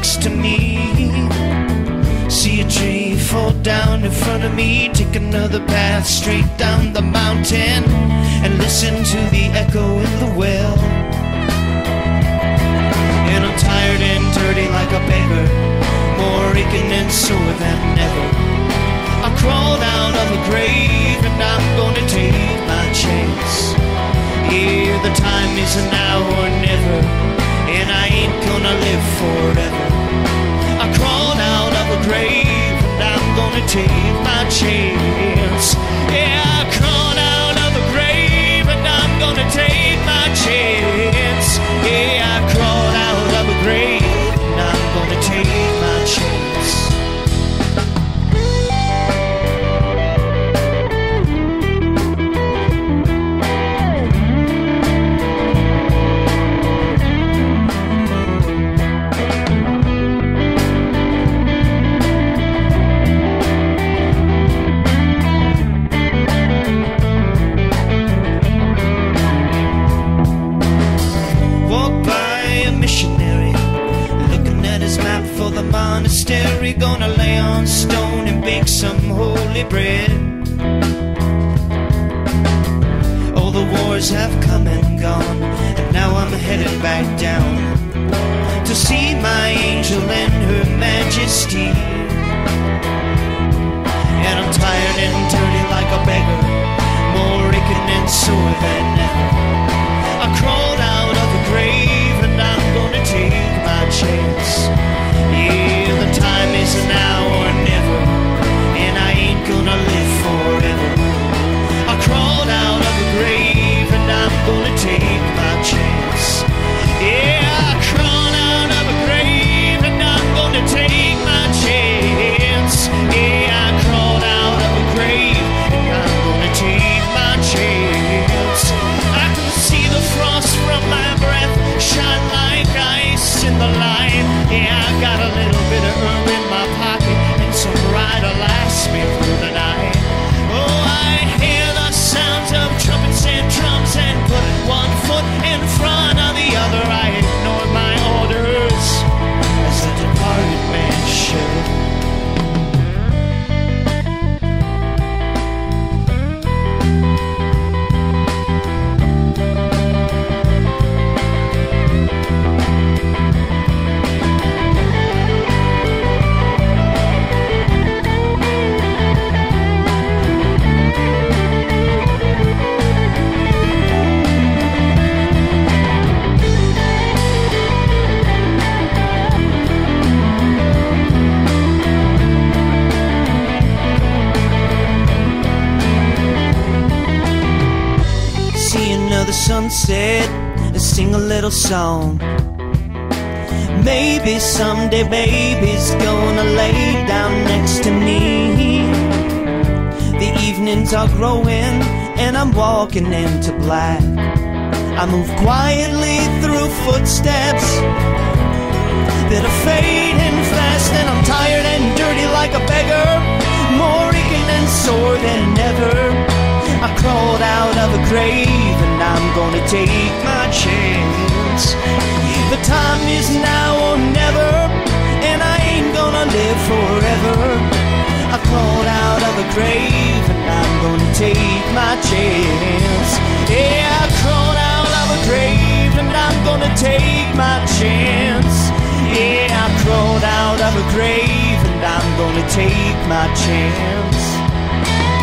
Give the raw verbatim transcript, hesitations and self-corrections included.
next to me. See a tree fall down in front of me. Take another path straight down the mountain and listen to the echo in the well. And I'm tired and dirty like a beggar, more aching and sore than ever. I crawled out of a grave and I'm gonna take my chance. Yeah, the time is now or never, and I ain't gonna live forever. I crawled out of a grave and I'm gonna take my chance. Yeah, I crawled out of a grave and I'm gonna take my chance. Yeah, I crawled out of a grave and I'm gonna take my chance. Monastery, gonna lay on stone and bake some holy bread. All the wars have come and gone, and now I'm headed back down to see my angel and her majesty. And I'm tired and dirty like a beggar, more aching and sore than ever. I crawled out of a grave and I'm gonna take my chance. Yeah, the time is now or never, and I ain't gonna live forever. I crawled out of a grave and I'm gonna take my chance. Yeah, I crawled out of a grave and I'm gonna take my chance. Yeah, I crawled out of a grave and I'm gonna take my chance. I can see the frost from my breath shine like ice in the light. Yeah, I got a little bit of herb in my pocket and some rye to last me through the night. Oh, I hear the sounds of trumpets and drums and put one foot in front of the other. I ignored my orders as a departed man should. The sunset and sing a little song. Maybe someday baby's gonna lay down next to me. The evenings are growing and I'm walking into black. I move quietly through footsteps that are fading fast, and I'm tired and dirty like a beggar, more aching and sore than ever. I crawled out of a grave and I'm gonna take my chance. The time is now or never, and I ain't gonna live forever. I crawled out of a grave and I'm gonna take my chance. Yeah, I crawled out of a grave and I'm gonna take my chance. Yeah, I crawled out of a grave and I'm gonna take my chance.